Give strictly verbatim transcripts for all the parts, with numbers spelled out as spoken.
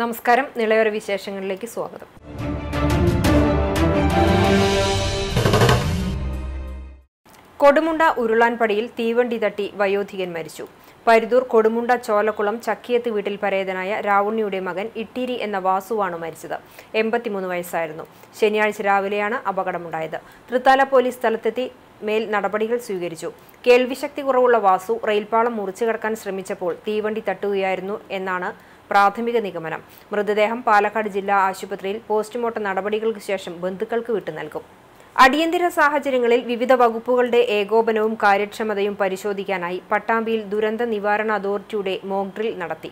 നമസ്കാരം, നിളയോര വിശേഷങ്ങളിലേക്ക് സ്വാഗതം. കൊടുമുണ്ട ഉരുളാൻപടിയിൽ തീവണ്ടി തട്ടി വയോധികൻ മരിച്ചു. പരുതൂർ കൊടുമുണ്ട ചോലക്കുളം ചക്കിയത്ത് വീട്ടിൽ പരേതനായ രാവുണ്ണിയുടെ മകൻ ഇട്ടീരി എന്ന വാസുവാണ് മരിച്ചത്. എൺപത്തിമൂന്ന് വയസ്സായിരുന്നു. ശനിയാഴ്ച രാവിലെയാണ് അപകടമുണ്ടായത്. തൃത്താല പോലീസ് സ്ഥലത്തെത്തി മേൽ നടപടികൾ സ്വീകരിച്ചു. കേൾവിശക്തി കുറവുള്ള വാസു റെയിൽപാളം മുറിച്ചു കടക്കാൻ ശ്രമിച്ചപ്പോൾ തീവണ്ടി തട്ടുകയായിരുന്നു എന്നാണ് പ്രാഥമിക നിഗമനം. മൃതദേഹം പാലക്കാട് ജില്ലാ ആശുപത്രിയിൽ പോസ്റ്റ്മോർട്ടം നടപടികൾക്ക് ശേഷം ബന്ധുക്കൾക്ക് വിട്ടു നൽകും. അടിയന്തര സാഹചര്യങ്ങളിൽ വിവിധ വകുപ്പുകളുടെ ഏകോപനവും കാര്യക്ഷമതയും പരിശോധിക്കാനായി പട്ടാമ്പിയിൽ ദുരന്ത നിവാരണ അതോറിറ്റിയുടെ മോക്ക് ഡ്രിൽ നടത്തി.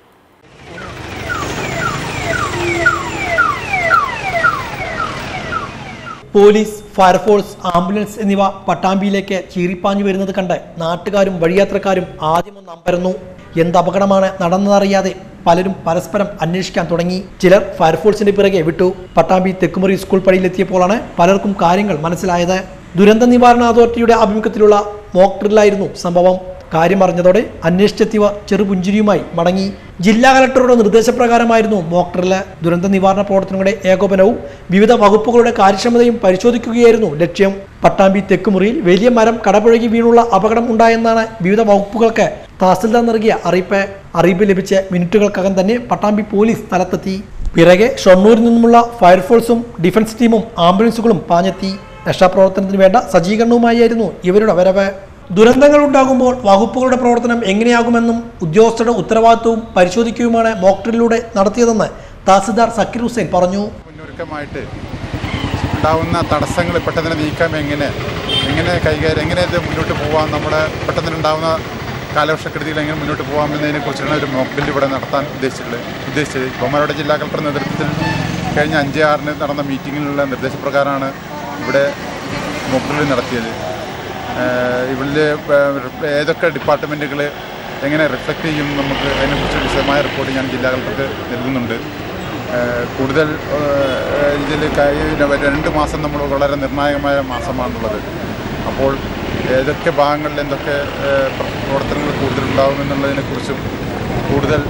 പോലീസ്, ഫയർഫോഴ്സ്, ആംബുലൻസ് എന്നിവ പട്ടാമ്പിയിലേക്ക് ചീറിപ്പാഞ്ഞു വരുന്നത് കണ്ട് നാട്ടുകാരും വഴിയാത്രക്കാരും ആദ്യമൊന്ന് അമ്പരന്നു. എന്ത് അപകടമാണ് നടന്നതറിയാതെ പലരും പരസ്പരം അന്വേഷിക്കാൻ തുടങ്ങി. ചിലർ ഫയർഫോഴ്സിന്റെ പിറകെ വിട്ടു. പട്ടാമ്പി തെക്കുമുറി സ്കൂൾ പടിയിലെത്തിയപ്പോഴാണ് പലർക്കും കാര്യങ്ങൾ മനസ്സിലായത്. ദുരന്ത നിവാരണ അതോറിറ്റിയുടെ ആഭിമുഖ്യത്തിലുള്ള മോക്ക് ഡ്രില്ലായിരുന്നു സംഭവം. കാര്യമറിഞ്ഞതോടെ അന്വേഷിച്ചെത്തിയവർ ചെറുപുഞ്ചിരിയുമായി മടങ്ങി. ജില്ലാ കളക്ടറുടെ നിർദ്ദേശപ്രകാരമായിരുന്നു മോക്ക് ഡ്രില്ല്. ദുരന്ത നിവാരണ പ്രവർത്തനങ്ങളുടെ ഏകോപനവും വിവിധ വകുപ്പുകളുടെ കാര്യക്ഷമതയും പരിശോധിക്കുകയായിരുന്നു ലക്ഷ്യം. പട്ടാമ്പി തെക്കുമുറിയിൽ വലിയ മരം കടപുഴകി വീണുള്ള അപകടം ഉണ്ടായെന്നാണ് വിവിധ വകുപ്പുകൾക്ക് തഹസിൽദാർ നൽകിയ അറിയിപ്പ്. അറിയിപ്പ് ലഭിച്ച മിനിറ്റുകൾക്കകം തന്നെ പട്ടാമ്പി പോലീസ് സ്ഥലത്തെത്തി. പിറകെ ഷൊർണൂരിൽ നിന്നുമുള്ള ഫയർഫോഴ്സും ഡിഫൻസ് ടീമും ആംബുലൻസുകളും പാഞ്ഞെത്തി. രക്ഷാപ്രവർത്തനത്തിന് വേണ്ട സജ്ജീകരണവുമായിരുന്നു ഇവരുടെ വരവ്. ദുരന്തങ്ങൾ ഉണ്ടാകുമ്പോൾ വകുപ്പുകളുടെ പ്രവർത്തനം എങ്ങനെയാകുമെന്നും ഉദ്യോഗസ്ഥരുടെ ഉത്തരവാദിത്വവും പരിശോധിക്കുകയുമാണ് മോക്ക് ഡ്രില്ലിലൂടെ നടത്തിയതെന്ന് തഹസിൽദാർ സക്കീർ ഹുസൈൻ പറഞ്ഞു. മുന്നൊരുക്കമായിട്ട് ഉണ്ടാകുന്ന തടസ്സങ്ങൾ പെട്ടെന്ന് നീക്കാം, എങ്ങനെ എങ്ങനെ കൈകാര്യം എങ്ങനെ ഇത് മുന്നോട്ട് പോകാം, നമ്മുടെ പെട്ടെന്ന് ഉണ്ടാകുന്ന കാലവർഷക്കെടുതികൾ എങ്ങനെ മുന്നോട്ട് പോകാമെന്നതിനെ കുറിച്ചാണ് ഒരു മോക്ക് ഡ്രിൽ ഇവിടെ നടത്താൻ ഉദ്ദേശിച്ചിട്ടുള്ളത് ഉദ്ദേശിച്ചത് ബഹുമാനപ്പെട്ട ജില്ലാ കളക്ടറുടെ നേതൃത്വത്തിൽ കഴിഞ്ഞ അഞ്ച് ആറിന് നടന്ന മീറ്റിങ്ങിലുള്ള നിർദ്ദേശപ്രകാരമാണ് ഇവിടെ മോക്ക് ഡ്രിൽ നടത്തിയത്. ഇവിടെ ഏതൊക്കെ ഡിപ്പാർട്ട്മെൻറ്റുകൾ എങ്ങനെ റിഫ്ലക്റ്റ് ചെയ്യും നമുക്ക് അതിനെക്കുറിച്ച് വിശദമായ റിപ്പോർട്ട് ഞാൻ ജില്ലാ കളക്ടർക്ക് നൽകുന്നുണ്ട്. കൂടുതൽ ഇതിൽ രണ്ട് മാസം നമ്മൾ വളരെ നിർണായകമായ മാസമാണുള്ളത്. അപ്പോൾ ഏതൊക്കെ ഭാഗങ്ങളിൽ എന്തൊക്കെ പ്രവർത്തനങ്ങൾ കൂടുതലുണ്ടാകുമെന്നുള്ളതിനെക്കുറിച്ചും കൂടുതൽ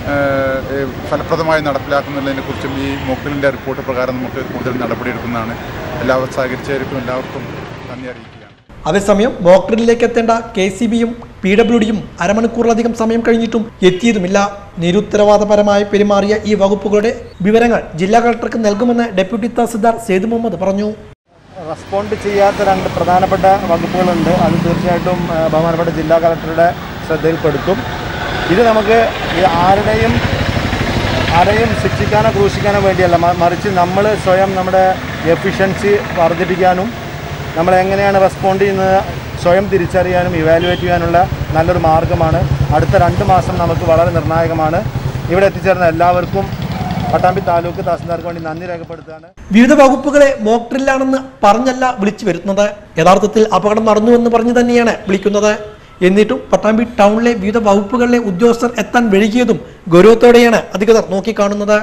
ഫലപ്രദമായി നടപ്പിലാക്കുന്നതിനെക്കുറിച്ചും ഈ മോക്ക് ഡ്രില്ലിൻ്റെ റിപ്പോർട്ട് പ്രകാരം നമുക്ക് കൂടുതൽ നടപടിയെടുക്കുന്നതാണ്. എല്ലാവരും സഹകരിച്ചവർക്കും എല്ലാവർക്കും നന്ദി അറിയിക്കുകയാണ്. അതേസമയം മോക്ക് ഡ്രില്ലിലേക്ക് എത്തേണ്ട കെ സി ബിയും പി ഡബ്ല്യു ഡിയും അരമണിക്കൂറിലധികം സമയം കഴിഞ്ഞിട്ടും എത്തിയതുമില്ല. നിരുത്തരവാദപരമായി പെരുമാറിയ ഈ വകുപ്പുകളുടെ വിവരങ്ങൾ ജില്ലാ കളക്ടർക്ക് നൽകുമെന്ന് ഡെപ്യൂട്ടി തഹസിൽദാർ സെയ്ദ് മുഹമ്മദ് പറഞ്ഞു. റെസ്പോണ്ട് ചെയ്യാത്ത രണ്ട് പ്രധാനപ്പെട്ട വകുപ്പുകളുണ്ട്. അത് തീർച്ചയായിട്ടും ബഹുമാനപ്പെട്ട ജില്ലാ കളക്ടറുടെ ശ്രദ്ധയിൽപ്പെടുത്തും. ഇത് നമുക്ക് ആരുടെയും ആരെയും ശിക്ഷിക്കാനോ ക്രൂശിക്കാനോ വേണ്ടിയല്ല, മറിച്ച് നമ്മൾ സ്വയം നമ്മുടെ എഫിഷ്യൻസി വർദ്ധിപ്പിക്കാനും നമ്മളെങ്ങനെയാണ് റെസ്പോണ്ട് ചെയ്യുന്നത് സ്വയം തിരിച്ചറിയാനും ഇവാലുവേറ്റ് ചെയ്യാനുള്ള നല്ലൊരു മാർഗ്ഗമാണ്. അടുത്ത രണ്ട് മാസം നമുക്ക് വളരെ നിർണായകമാണ്. ഇവിടെ എത്തിച്ചേർന്ന എല്ലാവർക്കും പട്ടാമ്പി താലൂക്ക് തഹസിൽദാർക്ക് വേണ്ടി നന്ദി രേഖപ്പെടുത്തുകയാണ്. വിവിധ വകുപ്പുകളെ മോക്ക് ഡ്രില്ലാണെന്ന് പറഞ്ഞല്ല വിളിച്ചു വരുത്തുന്നത്. യഥാർത്ഥത്തിൽ അപകടം നടന്നുവെന്ന് പറഞ്ഞു തന്നെയാണ് വിളിക്കുന്നത്. എന്നിട്ടും പട്ടാമ്പി ടൗണിലെ വിവിധ വകുപ്പുകളിലെ ഉദ്യോഗസ്ഥർ എത്താൻ വൈകിയതും ഗൗരവത്തോടെയാണ് അധികൃതർ നോക്കിക്കാണുന്നത്.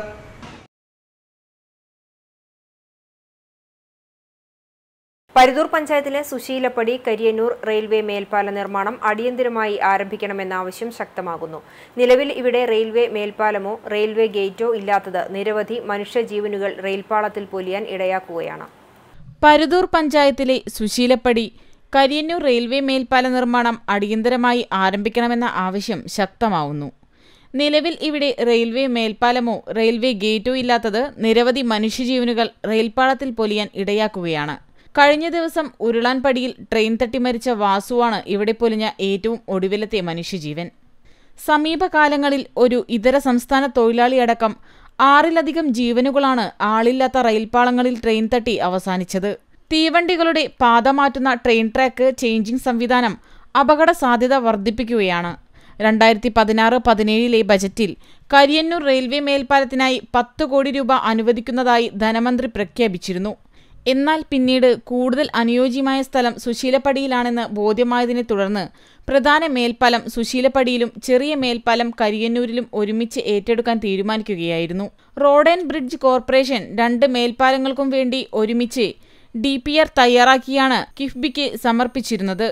പരുതൂർ പഞ്ചായത്തിലെ സുശീലപ്പടി കരിയന്നൂർ റെയിൽവേ മേൽപ്പാല നിർമ്മാണം അടിയന്തരമായി ആരംഭിക്കണമെന്ന ആവശ്യം ശക്തമാകുന്നു. നിലവിൽ ഇവിടെ റെയിൽവേ മേൽപ്പാലമോ റെയിൽവേ ഗേറ്റോ ഇല്ലാത്തത് നിരവധി മനുഷ്യജീവനുകൾ റെയിൽപാളത്തിൽ പൊലിയാൻ ഇടയാക്കുകയാണ്. പരുതൂർ പഞ്ചായത്തിലെ സുശീലപ്പടി കരിയന്നൂർ റെയിൽവേ മേൽപ്പാല നിർമ്മാണം അടിയന്തരമായി ആരംഭിക്കണമെന്ന ആവശ്യം ശക്തമാവുന്നു. നിലവിൽ ഇവിടെ റെയിൽവേ മേൽപ്പാലമോ റെയിൽവേ ഗേറ്റോ ഇല്ലാത്തത് നിരവധി മനുഷ്യജീവനുകൾ റെയിൽപാളത്തിൽ പൊലിയാൻ ഇടയാക്കുകയാണ്. കഴിഞ്ഞ ദിവസം ഉരുളാൻപടിയിൽ ട്രെയിൻ തട്ടി മരിച്ച വാസുവാണ് ഇവിടെ പൊലിഞ്ഞ ഏറ്റവും ഒടുവിലത്തെ മനുഷ്യജീവൻ. സമീപകാലങ്ങളിൽ ഒരു ഇതര സംസ്ഥാന തൊഴിലാളിയടക്കം ആറിലധികം ജീവനുകളാണ് ആളില്ലാത്ത റെയിൽപാളങ്ങളിൽ ട്രെയിൻ തട്ടി അവസാനിച്ചത്. തീവണ്ടികളുടെ പാത മാറ്റുന്ന ട്രെയിൻ ട്രാക്ക് ചേഞ്ചിങ് സംവിധാനം അപകട സാധ്യത വർദ്ധിപ്പിക്കുകയാണ്. രണ്ടായിരത്തി പതിനാറ് പതിനേഴിലെ ബജറ്റിൽ കരിയന്നൂർ റെയിൽവേ മേൽപ്പാലത്തിനായി പത്ത് കോടി രൂപ അനുവദിക്കുന്നതായി ധനമന്ത്രി പ്രഖ്യാപിച്ചിരുന്നു. എന്നാൽ പിന്നീട് കൂടുതൽ അനുയോജ്യമായ സ്ഥലം സുശീലപ്പടിയിലാണെന്ന് ബോധ്യമായതിനെ തുടർന്ന് പ്രധാന മേൽപ്പാലം സുശീലപ്പടിയിലും ചെറിയ മേൽപ്പാലം കരിയന്നൂരിലും ഒരുമിച്ച് ഏറ്റെടുക്കാൻ തീരുമാനിക്കുകയായിരുന്നു. റോഡ് ആൻഡ് ബ്രിഡ്ജ് കോർപ്പറേഷൻ രണ്ട് മേൽപ്പാലങ്ങൾക്കും വേണ്ടി ഒരുമിച്ച് ഡി പി ആർ തയ്യാറാക്കിയാണ് കിഫ്ബിക്ക് സമർപ്പിച്ചിരുന്നത്.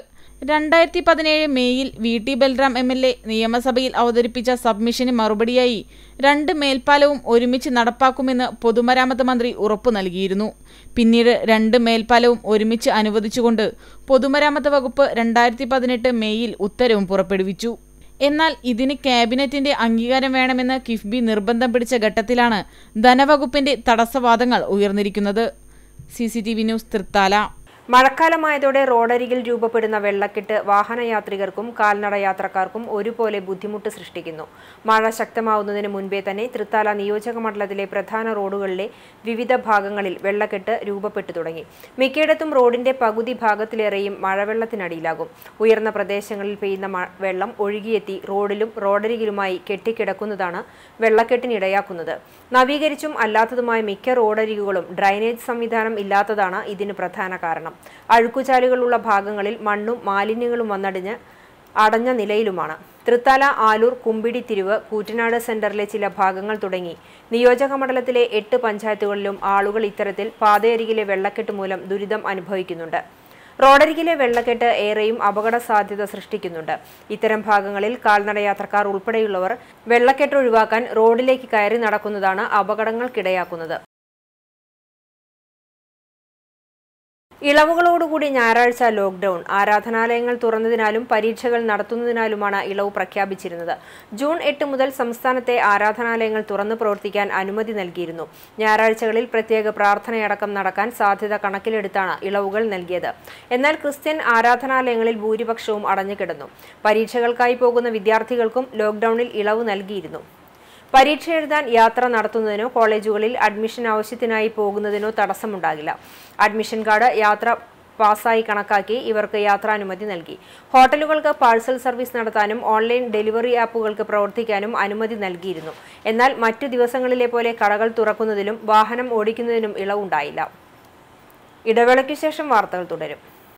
രണ്ടായിരത്തി പതിനേഴ് മെയ്യിൽ V T Balram M L A നിയമസഭയിൽ അവതരിപ്പിച്ച സബ്മിഷന് മറുപടിയായി രണ്ട് മേൽപ്പാലവും ഒരുമിച്ച് നടപ്പാക്കുമെന്ന് പൊതുമരാമത്ത് മന്ത്രി ഉറപ്പു നൽകിയിരുന്നു. പിന്നീട് രണ്ട് മേൽപ്പാലവും ഒരുമിച്ച് അനുവദിച്ചുകൊണ്ട് പൊതുമരാമത്ത് വകുപ്പ് രണ്ടായിരത്തി പതിനെട്ട് മെയ്യിൽ ഉത്തരവും പുറപ്പെടുവിച്ചു. എന്നാൽ ഇതിന് ക്യാബിനറ്റിന്റെ അംഗീകാരം വേണമെന്ന് കിഫ്ബി നിർബന്ധം പിടിച്ച ഘട്ടത്തിലാണ് ധനവകുപ്പിന്റെ തടസ്സവാദങ്ങൾ ഉയർന്നിരിക്കുന്നത്. C C T V news, Thrithala. മഴക്കാലമായതോടെ റോഡരികിൽ രൂപപ്പെടുന്ന വെള്ളക്കെട്ട് വാഹനയാത്രികർക്കും കാൽനട യാത്രക്കാർക്കും ഒരുപോലെ ബുദ്ധിമുട്ട് സൃഷ്ടിക്കുന്നു. മഴ ശക്തമാവുന്നതിന് മുൻപേ തന്നെ തൃത്താല നിയോജക മണ്ഡലത്തിലെ പ്രധാന റോഡുകളിലെ വിവിധ ഭാഗങ്ങളിൽ വെള്ളക്കെട്ട് രൂപപ്പെട്ടു തുടങ്ങി. മിക്കയിടത്തും റോഡിന്റെ പകുതി ഭാഗത്തിലേറെയും മഴവെള്ളത്തിനടിയിലാകും. ഉയർന്ന പ്രദേശങ്ങളിൽ പെയ്യുന്ന വെള്ളം ഒഴുകിയെത്തി റോഡിലും റോഡരികിലുമായി കെട്ടിക്കിടക്കുന്നതാണ് വെള്ളക്കെട്ടിനിടയാക്കുന്നത്. നവീകരിച്ചും അല്ലാത്തതുമായ മിക്ക റോഡരികുകളും ഡ്രൈനേജ് സംവിധാനം ഇല്ലാത്തതാണ് ഇതിന് പ്രധാന കാരണം. അഴുക്കുചാലുകളുള്ള ഭാഗങ്ങളിൽ മണ്ണും മാലിന്യങ്ങളും വന്നടിഞ്ഞ് അടഞ്ഞ നിലയിലുമാണ്. തൃത്താല, ആലൂർ, കുമ്പിടി തിരിവ്, കൂറ്റനാട് സെന്ററിലെ ചില ഭാഗങ്ങൾ തുടങ്ങി നിയോജക മണ്ഡലത്തിലെ എട്ട് പഞ്ചായത്തുകളിലും ആളുകൾ ഇത്തരത്തിൽ പാതയരികിലെ വെള്ളക്കെട്ട് മൂലം ദുരിതം അനുഭവിക്കുന്നുണ്ട്. റോഡരികിലെ വെള്ളക്കെട്ട് ഏറെയും അപകട സാധ്യത സൃഷ്ടിക്കുന്നുണ്ട്. ഇത്തരം ഭാഗങ്ങളിൽ കാൽനടയാത്രക്കാർ ഉൾപ്പെടെയുള്ളവർ വെള്ളക്കെട്ട് ഒഴിവാക്കാൻ റോഡിലേക്ക് കയറി നടക്കുന്നതാണ് അപകടങ്ങൾക്കിടയാക്കുന്നത്. ഇളവുകളോടുകൂടി ഞായറാഴ്ച ലോക്ക്ഡൌൺ. ആരാധനാലയങ്ങൾ തുറന്നതിനാലും പരീക്ഷകൾ നടത്തുന്നതിനാലുമാണ് ഇളവ് പ്രഖ്യാപിച്ചിരുന്നത്. ജൂൺ എട്ട് മുതൽ സംസ്ഥാനത്തെ ആരാധനാലയങ്ങൾ തുറന്നു പ്രവർത്തിക്കാൻ അനുമതി നൽകിയിരുന്നു. ഞായറാഴ്ചകളിൽ പ്രത്യേക പ്രാർത്ഥനയടക്കം നടക്കാൻ സാധ്യത കണക്കിലെടുത്താണ് ഇളവുകൾ നൽകിയത്. എന്നാൽ ക്രിസ്ത്യൻ ആരാധനാലയങ്ങളിൽ ഭൂരിപക്ഷവും അടഞ്ഞുകിടന്നു. പരീക്ഷകൾക്കായി പോകുന്ന വിദ്യാർത്ഥികൾക്കും ലോക്ക്ഡൌണിൽ ഇളവ് നൽകിയിരുന്നു. പരീക്ഷ എഴുതാൻ യാത്ര നടത്തുന്നതിനോ കോളേജുകളിൽ അഡ്മിഷൻ ആവശ്യത്തിനായി പോകുന്നതിനോ തടസ്സമുണ്ടാകില്ല. അഡ്മിഷൻ കാർഡ് യാത്ര പാസ്സായി കണക്കാക്കി ഇവർക്ക് യാത്രാനുമതി നൽകി. ഹോട്ടലുകൾക്ക് പാഴ്സൽ സർവീസ് നടത്താനും ഓൺലൈൻ ഡെലിവറി ആപ്പുകൾക്ക് പ്രവർത്തിക്കാനും അനുമതി നൽകിയിരുന്നു. എന്നാൽ മറ്റു ദിവസങ്ങളിലെ പോലെ കടകൾ തുറക്കുന്നതിലും വാഹനം ഓടിക്കുന്നതിനും ഇളവുണ്ടായില്ല. ഇടവേളയ്ക്കു ശേഷം വാർത്തകൾ തുടരും.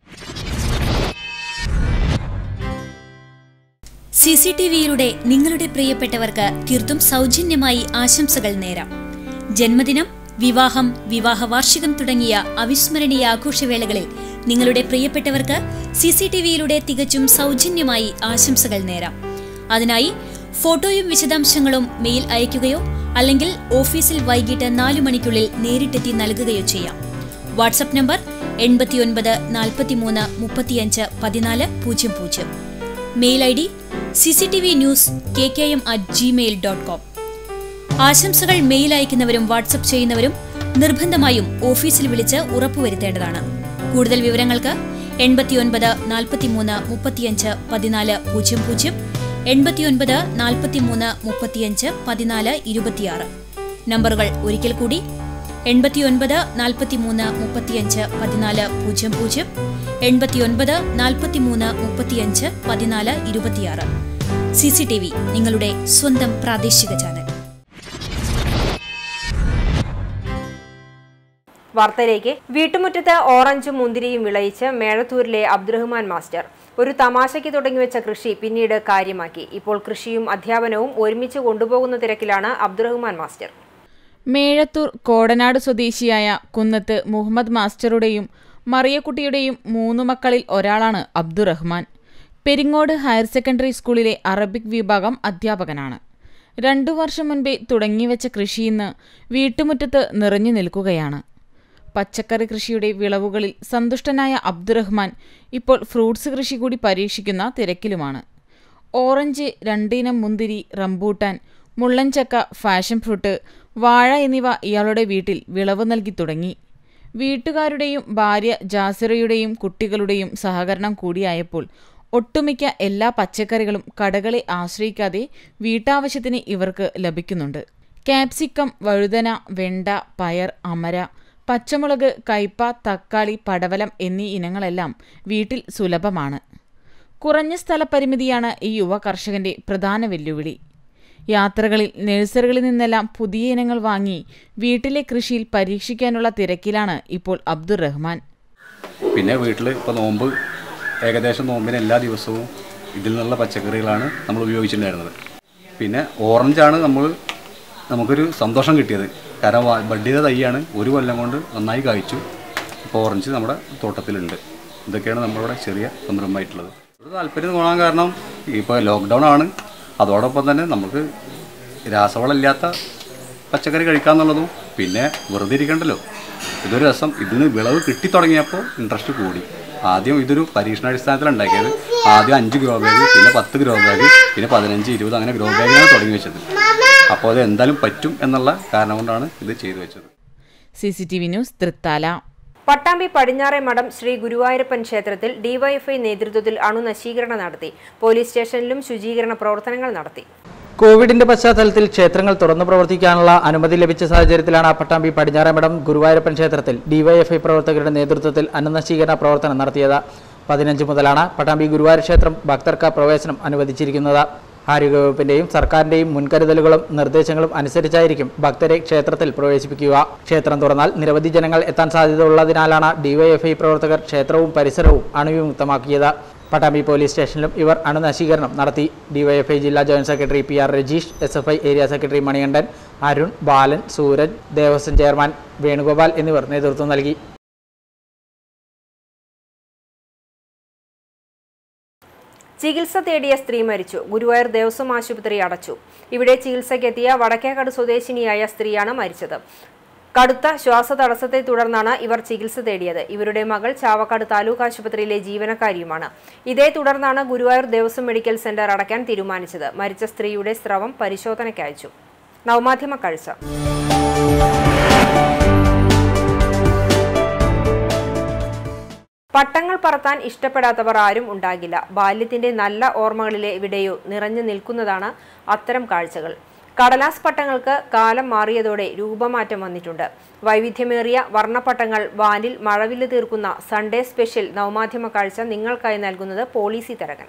സി സി ടി വിയിലൂടെ നിങ്ങളുടെ പ്രിയപ്പെട്ടവർക്ക് തീർത്തും സൗജന്യമായി ആശംസകൾ നേരാം. ജന്മദിനം, വിവാഹം, വിവാഹ വാർഷികം തുടങ്ങിയ അവിസ്മരണീയ ആഘോഷവേളകളിൽ നിങ്ങളുടെ പ്രിയപ്പെട്ടവർക്ക് സി സി ടി വിയിലൂടെ തികച്ചും സൗജന്യമായി ആശംസകൾ നേരാം. അതിനായി ഫോട്ടോയും വിശദാംശങ്ങളും മെയിൽ അയയ്ക്കുകയോ അല്ലെങ്കിൽ ഓഫീസിൽ വൈകിട്ട് നാലു മണിക്കുള്ളിൽ നേരിട്ടെത്തി നൽകുകയോ ചെയ്യാം. വാട്സ്ആപ്പ് നമ്പർ എൺപത്തിയൊൻപത് നാൽപ്പത്തിമൂന്ന് മുപ്പത്തിയഞ്ച് പതിനാല് പൂജ്യം പൂജ്യം. Mail I D C C T V news K K M at Gmail dot com. ആശംസകൾ മെയിൽ അയക്കുന്നവരും വാട്സപ്പ് ചെയ്യുന്നവരും നിർബന്ധമായും ഓഫീസിൽ വിളിച്ച് ഉറപ്പുവരുത്തേണ്ടതാണ്. കൂടുതൽ വിവരങ്ങൾക്ക് എൺപത്തിയൊൻപത് നാൽപ്പത്തിമൂന്ന് മുപ്പത്തിയഞ്ച് പതിനാല് പൂജ്യം പൂജ്യം, എൺപത്തിയൊൻപത് നാൽപ്പത്തിമൂന്ന് മുപ്പത്തിയഞ്ച് പതിനാല് ഇരുപത്തിയാറ്. നമ്പറുകൾ ഒരിക്കൽ കൂടി: എൺപത്തിയൊൻപത് നാൽപ്പത്തിമൂന്ന് മുപ്പത്തിയഞ്ച് പതിനാല് പൂജ്യം പൂജ്യം, എൺപത്തിയൊൻപത് നാൽപ്പത്തിമൂന്ന് മുപ്പത്തിയഞ്ച് പതിനാല് ഇരുപത്തിയാറ്. സി സി ടി വി, നിങ്ങളുടെ സ്വന്തം പ്രാദേശിക ചാനൽ. വാർത്തയിലേക്ക്. വീട്ടുമുറ്റത്ത് ഓറഞ്ചും മുന്തിരിയും വിളയിച്ച് മേഴത്തൂരിലെ അബ്ദുറഹ്മാൻ മാസ്റ്റർ ഒരു തമാശയ്ക്ക് തുടങ്ങിവെച്ച കൃഷി പിന്നീട് കാര്യമാക്കി. ഇപ്പോൾ കൃഷിയും അധ്യാപനവും ഒരുമിച്ച് കൊണ്ടുപോകുന്ന തിരക്കിലാണ് അബ്ദുറഹ്മാൻ മാസ്റ്റർ. മേഴത്തൂർ കോടനാട് സ്വദേശിയായ കുന്നത്ത് മുഹമ്മദ് മാസ്റ്ററുടെയും മറിയക്കുട്ടിയുടെയും മൂന്നു മക്കളിൽ ഒരാളാണ് അബ്ദുറഹ്മാൻ. പെരിങ്ങോട് ഹയർ സെക്കൻഡറി സ്കൂളിലെ അറബിക് വിഭാഗം അധ്യാപകനാണ്. രണ്ടു വർഷം മുൻപേ തുടങ്ങിവെച്ച കൃഷിയിന്ന് വീട്ടുമുറ്റത്ത് നിറഞ്ഞു നിൽക്കുകയാണ്. പച്ചക്കറി കൃഷിയുടെ വിളവുകളിൽ സന്തുഷ്ടനായ അബ്ദുറഹ്മാൻ ഇപ്പോൾ ഫ്രൂട്ട്സ് കൃഷി കൂടി പരീക്ഷിക്കുന്ന തിരക്കിലുമാണ്. ഓറഞ്ച്, രണ്ടിനം മുന്തിരി, റംബൂട്ടാൻ, മുള്ളൻചക്ക, ഫാഷൻ ഫ്രൂട്ട്, വാഴ എന്നിവ ഇയാളുടെ വീട്ടിൽ വിളവ് നൽകി തുടങ്ങി. വീട്ടുകാരുടെയും ഭാര്യ ജാസിറയുടെയും കുട്ടികളുടെയും സഹകരണം കൂടിയായപ്പോൾ ഒട്ടുമിക്ക എല്ലാ പച്ചക്കറികളും കടകളെ ആശ്രയിക്കാതെ വീട്ടാവശ്യത്തിന് ഇവർക്ക് ലഭിക്കുന്നുണ്ട്. ക്യാപ്സിക്കം, വഴുതന, വെണ്ട, പയർ, അമര, പച്ചമുളക്, കയ്പ, തക്കാളി, പടവലം എന്നീ ഇനങ്ങളെല്ലാം വീട്ടിൽ സുലഭമാണ്. കുറഞ്ഞ സ്ഥലപരിമിതിയാണ് ഈ യുവ കർഷകന്റെ പ്രധാന വെല്ലുവിളി. യാത്രകളിൽ നഴ്സറികളിൽ നിന്നെല്ലാം പുതിയ ഇനങ്ങൾ വാങ്ങി വീട്ടിലെ കൃഷിയിൽ പരീക്ഷിക്കാനുള്ള തിരക്കിലാണ് ഇപ്പോൾ അബ്ദുറഹ്മാൻ. പിന്നെ വീട്ടിൽ ഇപ്പോൾ നോമ്പ്, ഏകദേശം നോമ്പിന് എല്ലാ ദിവസവും ഇതിൽ നിന്നുള്ള പച്ചക്കറികളാണ് നമ്മൾ ഉപയോഗിച്ചിട്ടുണ്ടായിരുന്നത്. പിന്നെ ഓറഞ്ചാണ് നമ്മൾ നമുക്കൊരു സന്തോഷം കിട്ടിയത്. കാരണം ബഡ് ചെയ്ത തൈയാണ്, ഒരു കൊല്ലം കൊണ്ട് നന്നായി കായ്ച്ചു. ഇപ്പോൾ ഓറഞ്ച് നമ്മുടെ തോട്ടത്തിലുണ്ട്. ഇതൊക്കെയാണ് നമ്മളിവിടെ ചെറിയ സംരംഭമായിട്ടുള്ളത്. ഒരു താല്പര്യം തോന്നാൻ കാരണം ഇപ്പോൾ ലോക്ക്ഡൗൺ ആണ്, അതോടൊപ്പം തന്നെ നമുക്ക് രാസവളമില്ലാത്ത പച്ചക്കറി കഴിക്കാമെന്നുള്ളതും പിന്നെ വെറുതെ ഇരിക്കണ്ടല്ലോ, ഇതൊരു രസം. ഇതിന് വിളവ് കിട്ടി തുടങ്ങിയപ്പോൾ ഇൻട്രസ്റ്റ് കൂടി. ആദ്യം ഇതൊരു പരീക്ഷണാടിസ്ഥാനത്തിൽ ഉണ്ടാക്കിയത്. ആദ്യം അഞ്ച് ഗ്രോ ബാഗ്, പിന്നെ പത്ത് ഗ്രോ ബാഗ്, പിന്നെ പതിനഞ്ച് ഇരുപത് അങ്ങനെ ഗ്രോ ബാഗിലാണ് തുടങ്ങി വെച്ചത്. അപ്പോൾ അത് എന്തായാലും പറ്റും എന്നുള്ള കാരണം കൊണ്ടാണ് ഇത് ചെയ്തു വെച്ചത്. C C T V news, Thrithala. Pattambi പടിഞ്ഞാറെ മഠം ശ്രീ ഗുരുവായൂരപ്പൻ ക്ഷേത്രത്തിൽ ഡിവൈഎഫ്ഐ നേതൃത്വത്തിൽ അണുനശീകരണം നടത്തി. പോലീസ് സ്റ്റേഷനിലും ശുചീകരണ പ്രവർത്തനങ്ങൾ നടത്തി. കോവിഡിന്റെ പശ്ചാത്തലത്തിൽ ക്ഷേത്രങ്ങൾ തുറന്നു പ്രവർത്തിക്കാനുള്ള അനുമതി ലഭിച്ച സാഹചര്യത്തിലാണ് പട്ടാമ്പി പടിഞ്ഞാറെ മഠം ഗുരുവായൂരപ്പൻ ക്ഷേത്രത്തിൽ ഡിവൈഎഫ്ഐ പ്രവർത്തകരുടെ നേതൃത്വത്തിൽ അണുനശീകരണ പ്രവർത്തനം നടത്തിയത്. പതിനഞ്ച് മുതലാണ് പട്ടാമ്പി ഗുരുവായൂർ ക്ഷേത്രം ഭക്തർക്ക് പ്രവേശനം അനുവദിച്ചിരിക്കുന്നത്. ആരോഗ്യവകുപ്പിന്റെയും സർക്കാരിന്റെയും മുൻകരുതലുകളും നിർദ്ദേശങ്ങളും അനുസരിച്ചായിരിക്കും ഭക്തരെ ക്ഷേത്രത്തിൽ പ്രവേശിപ്പിക്കുക. ക്ഷേത്രം തുറന്നാൽ നിരവധി ജനങ്ങൾ എത്താൻ സാധ്യത ഉള്ളതിനാലാണ് ഡിവൈഎഫ്ഐ പ്രവർത്തകർ ക്ഷേത്രവും പരിസരവും അണുവിമുക്തമാക്കിയത്. പട്ടാമ്പി പോലീസ് സ്റ്റേഷനിലും ഇവർ അണുനശീകരണം നടത്തി. ഡിവൈഎഫ്ഐ ജില്ലാ joint secretary P R Rajeesh, S F I area secretary Manikandan, Arun, Balan, Sooraj, ദേവസ്വം ചെയർമാൻ വേണുഗോപാൽ എന്നിവർ നേതൃത്വം നൽകി. ചികിത്സ തേടിയ സ്ത്രീ മരിച്ചു. ഗുരുവായൂർ ദേവസ്വം ആശുപത്രി അടച്ചു. ഇവിടെ ചികിത്സയ്ക്കെത്തിയ വടക്കേക്കാട് സ്വദേശിനിയായ സ്ത്രീയാണ് മരിച്ചത്. കടുത്ത ശ്വാസതടസ്സത്തെ തുടർന്നാണ് ഇവർ ചികിത്സ തേടിയത്. ഇവരുടെ മകൾ ചാവക്കാട് താലൂക്ക് ആശുപത്രിയിലെ ജീവനക്കാരിയുമാണ്. ഇതേ തുടർന്നാണ് ഗുരുവായൂർ ദേവസ്വം മെഡിക്കൽ സെന്റർ അടയ്ക്കാൻ തീരുമാനിച്ചത്. മരിച്ച സ്ത്രീയുടെ സ്രവം പരിശോധനയ്ക്ക് അയച്ചു. നവമാധ്യമ കാഴ്ച. പട്ടങ്ങൾ പറത്താൻ ഇഷ്ടപ്പെടാത്തവർ ആരും ഉണ്ടാകില്ല. ബാല്യത്തിന്റെ നല്ല ഓർമ്മകളിലെ എവിടെയോ നിറഞ്ഞു നിൽക്കുന്നതാണ് അത്തരം കാഴ്ചകൾ. കടലാസ് പട്ടങ്ങൾക്ക് കാലം മാറിയതോടെ രൂപമാറ്റം വന്നിട്ടുണ്ട്. വൈവിധ്യമേറിയ വർണ്ണപ്പട്ടങ്ങൾ വാനിൽ മഴവില്ല് തീർക്കുന്ന സൺഡേ സ്പെഷ്യൽ നവമാധ്യമ കാഴ്ച നിങ്ങൾക്കായി നൽകുന്നത് പോളിസി തരകൻ.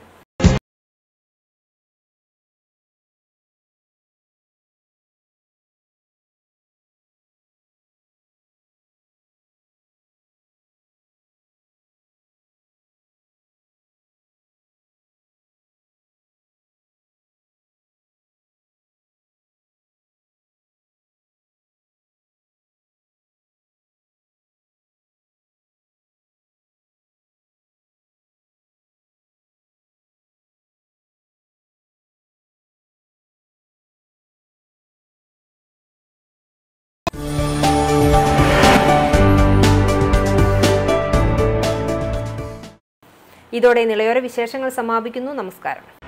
ഇതോടെ നിളയോര വിശേഷങ്ങൾ സമാപിക്കുന്നു. നമസ്കാരം.